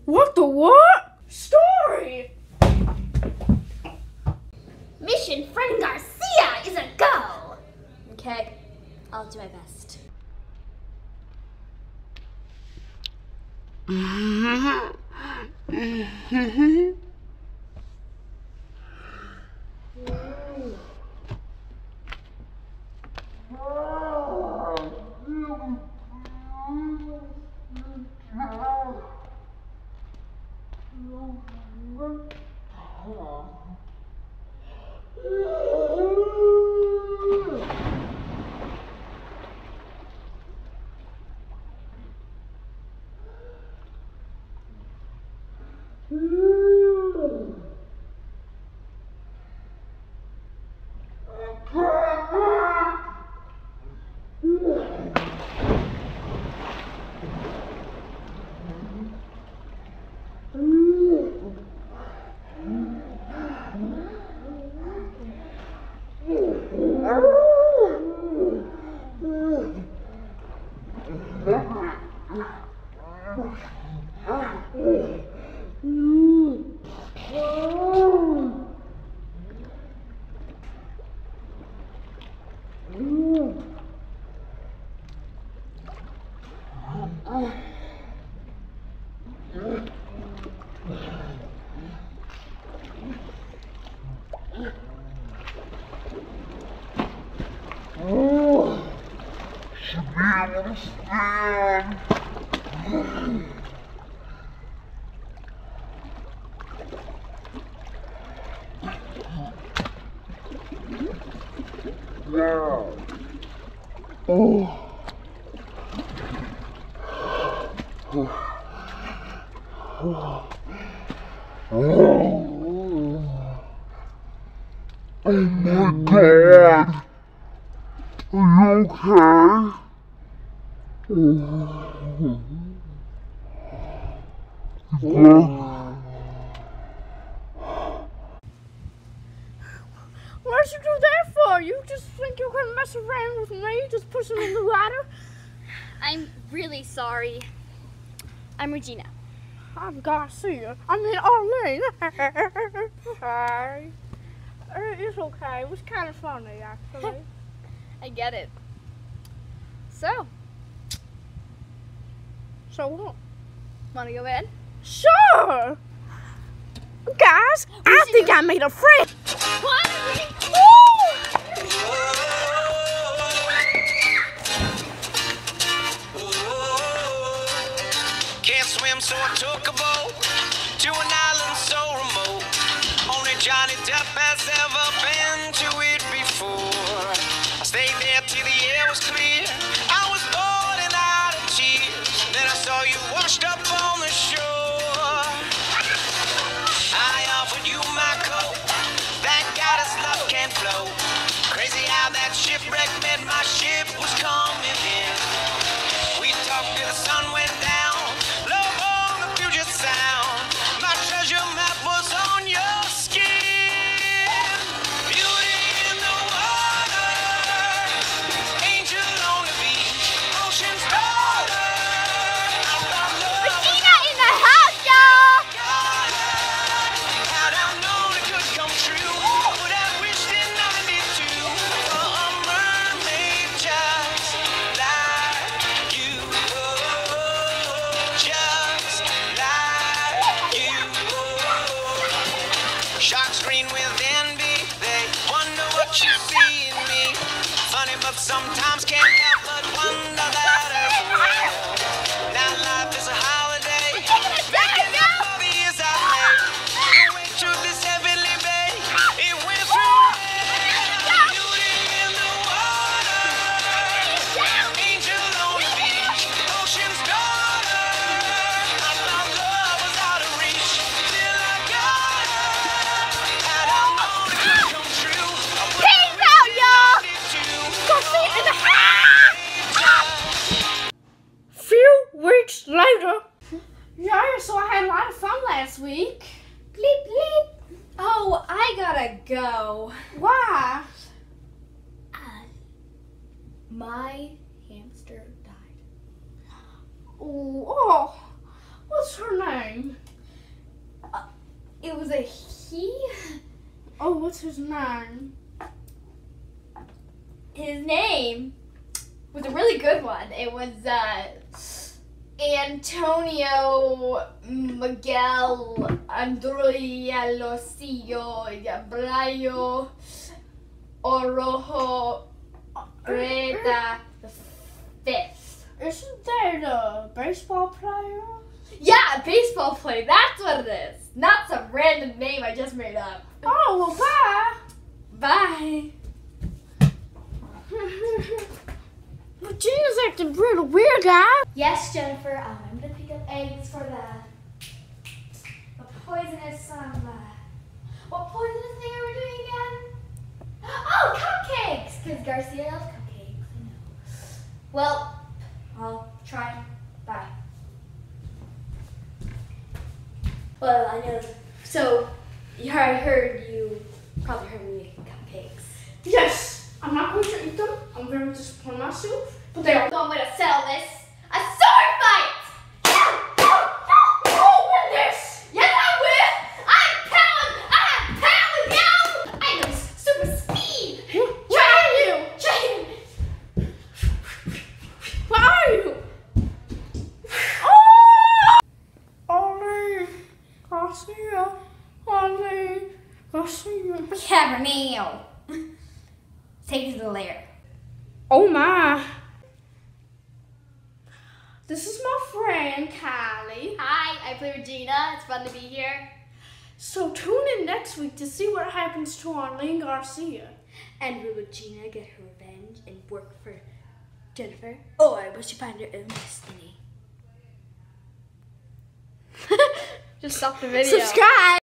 What the what? Story! Mission Friend Garcia is a go! Okay, I'll do my best. Oh my God! Are you okay? What'd you do that for? You just think you can mess around with me? Just push him in the water? I'm really sorry. I'm Regina. I'm Garcia. I mean Arlene. Hi. It's okay. It was kind of funny, actually. I get it. So what? wanna go in? Sure! Guys, I think I made a friend. What? Can't swim, so I took a boat to an island so remote. Only Johnny Depp has ever been to it before. I stayed there till the air was clear. I was boiling out of tears. Then I saw you washed up on the shore. I offered you my coat. Thank God his love can't float. Crazy how that shipwreck meant my ship was coming in. We talked till the sun went down. Love on the Puget Sound. My treasure map was on your skin. Beauty in the water. Angel on the beach. Ocean's daughter. Regina in the house, y'all! Had I known it could come true, would have wished in 92 for a mermaid just like you. Just like you. Sharks green with envy, they wonder what you see in me. Funny, but sometimes can't help but wonder that as well. Now life is a holiday, making up for the years I've made. The weight truth is heavily babe. It went through hell. Beauty in the water. Angel on the beach. Ocean's daughter. I thought love was out of reach. Till I got her. Had I known it could come true, I would Peace out, y'all! Garcia in the house! Few weeks later. Yeah, so I had a lot of fun last week. Bleep, bleep. Oh, I gotta go. Why? My hamster died. Oh, What's her name? It was a he. Oh, what's his name? His name was a really good one. It was Antonio Miguel Andrea Losillo Brayo Orojo Breda the Fifth. Isn't that a baseball player? Yeah, a baseball player. That's what it is. Not some random name I just made up. Oh, well, bye. Bye. Regina's acting really weird, guys. Yes, Jennifer. I'm gonna pick up eggs for the poisonous what poisonous thing are we doing again? Oh, cupcakes! Because Garcia loves cupcakes. I know. Well, I'll try. Bye. Well, I know. So, I heard you probably heard me making cupcakes. Yes, I'm not going to eat them. I'm going to disappoint myself. But they are. So I'm gonna settle this. A sword fight! Open this! Yes, I will! I'm pound with you! I know super speed! Where are you? Train! Where are you? Oh! Ollie, Garcia, Ollie, Garcia. Cabernet. Take it to the lair. Oh my. This is my friend, Kylie. Hi, I play Regina. It's fun to be here. So tune in next week to see what happens to Arlene Garcia. And will Regina get her revenge and work for Jennifer? Or will she find her own destiny? Just stop the video. Subscribe!